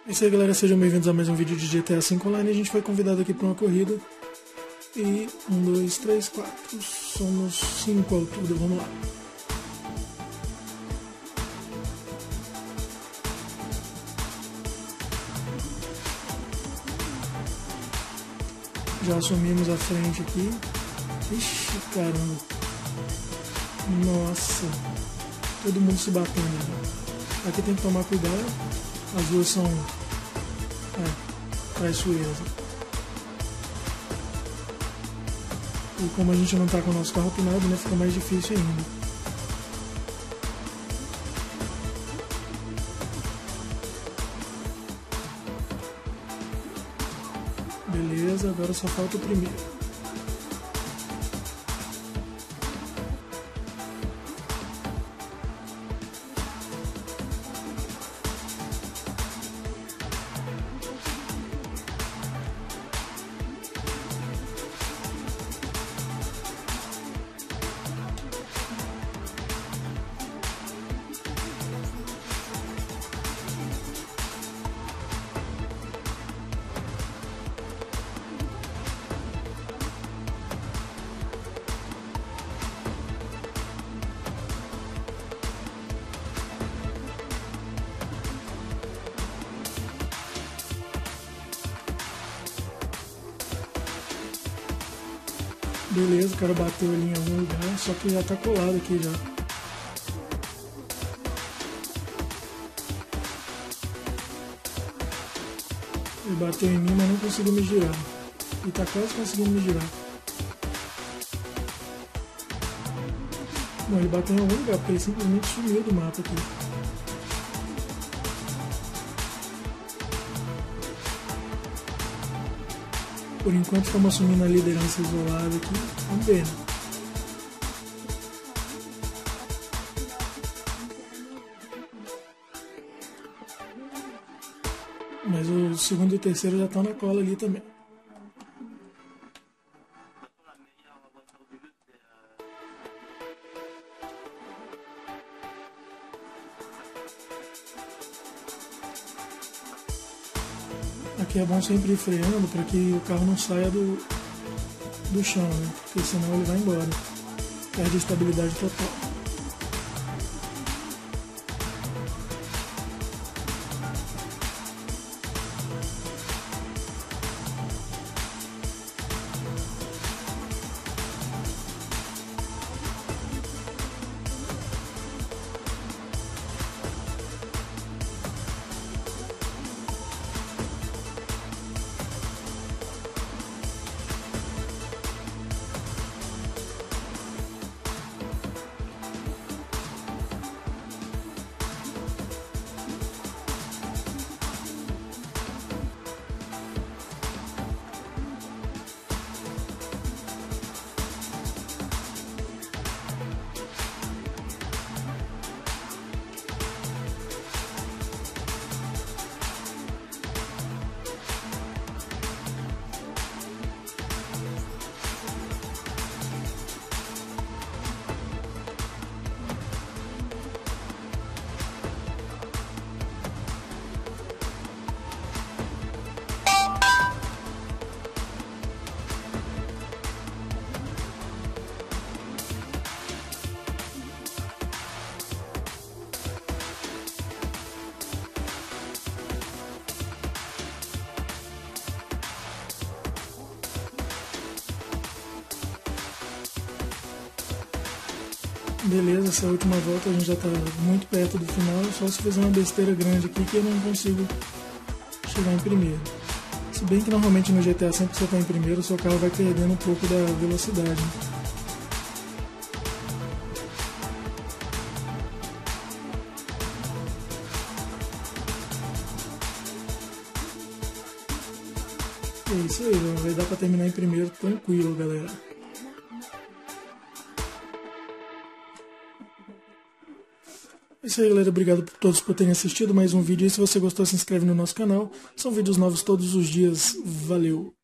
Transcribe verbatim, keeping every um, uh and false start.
É isso aí, galera, sejam bem-vindos a mais um vídeo de G T A cinco Online. A gente foi convidado aqui para uma corrida. E um, dois, três, quatro, somos cinco ao todo, vamos lá. Já assumimos a frente aqui. Ixi, caramba. Nossa. Todo mundo se batendo, né? Aqui tem que tomar cuidado. As duas são é, traiçoeiras. E como a gente não tá com o nosso carro pinado, né, fica mais difícil ainda. Beleza, agora só falta o primeiro. Beleza, o cara bateu ali em algum lugar, só que já tá colado aqui já. Ele bateu em mim, mas não conseguiu me girar. E tá quase conseguindo me girar. Bom, ele bateu em algum lugar, porque ele simplesmente sumiu do mapa aqui. Por enquanto estamos assumindo a liderança isolada aqui. Vamos ver. Mas o segundo e o terceiro já estão na cola ali também. Aqui é bom sempre ir freando para que o carro não saia do, do chão, né? Porque senão ele vai embora. Perde a estabilidade total. Beleza, essa última volta a gente já está muito perto do final, só se fizer uma besteira grande aqui que eu não consigo chegar em primeiro. Se bem que normalmente no G T A sempre que você está em primeiro, o seu carro vai perdendo um pouco da velocidade. É isso aí, vai dar para terminar em primeiro tranquilo, galera. É isso aí, galera, obrigado por todos por terem assistido mais um vídeo. E se você gostou, se inscreve no nosso canal. São vídeos novos todos os dias. Valeu!